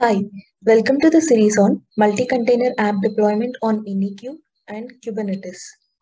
Hi, welcome to the series on multi-container app deployment on Minikube and Kubernetes.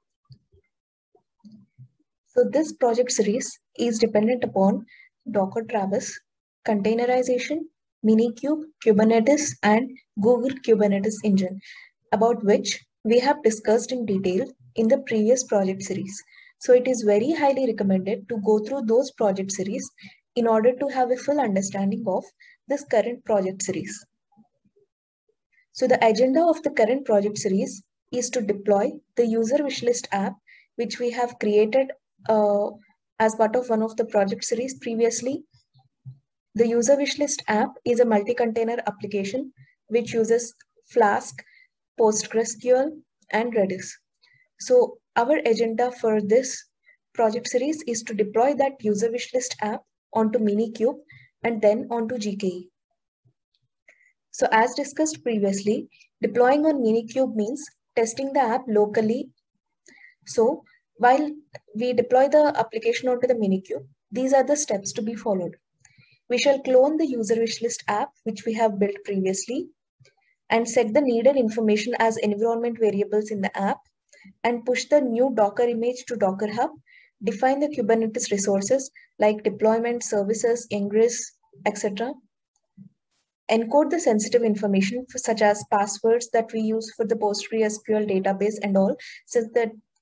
So this project series is dependent upon Docker Travis, containerization, Minikube, Kubernetes, and Google Kubernetes Engine, about which we have discussed in detail in the previous project series. So it is very highly recommended to go through those project series in order to have a full understanding of this current project series. So the agenda of the current project series is to deploy the user wishlist app, which we have created as part of one of the project series previously. The user wishlist app is a multi-container application which uses Flask, PostgreSQL, and Redis. So our agenda for this project series is to deploy that user wishlist app onto Minikube and then onto GKE. So as discussed previously, deploying on Minikube means testing the app locally. So while we deploy the application onto the Minikube, these are the steps to be followed. We shall clone the user wishlist app, which we have built previously, and set the needed information as environment variables in the app, and push the new Docker image to Docker Hub, define the Kubernetes resources like deployment, services, ingress, etc. Encode the sensitive information such as passwords that we use for the PostgreSQL database and all. Since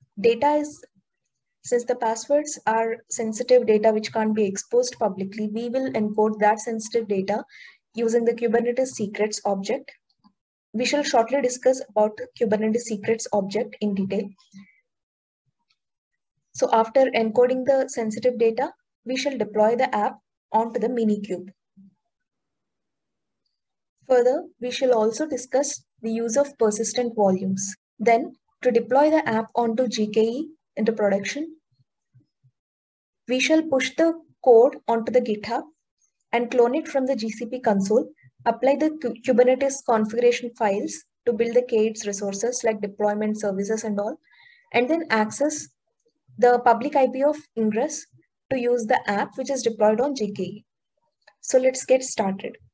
the passwords are sensitive data which can't be exposed publicly, we will encode that sensitive data using the Kubernetes secrets object. We shall shortly discuss about Kubernetes secrets object in detail. So after encoding the sensitive data, we shall deploy the app onto the Minikube. Further, we shall also discuss the use of persistent volumes. Then, to deploy the app onto GKE into production, we shall push the code onto the GitHub and clone it from the GCP console, apply the Kubernetes configuration files to build the K8s resources like deployment services and all, and then access the public IP of Ingress to use the app which is deployed on GKE. So let's get started.